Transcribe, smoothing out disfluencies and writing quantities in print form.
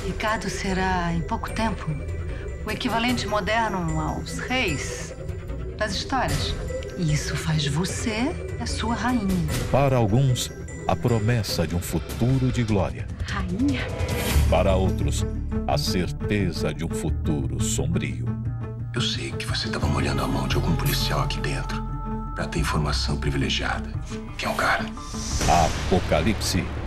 Ricardo será, em pouco tempo, o equivalente moderno aos reis das histórias. E isso faz você a sua rainha. Para alguns, a promessa de um futuro de glória. Rainha? Para outros, a certeza de um futuro sombrio. Eu sei que você estava molhando a mão de algum policial aqui dentro para ter informação privilegiada. Quem é o cara? Apocalipse.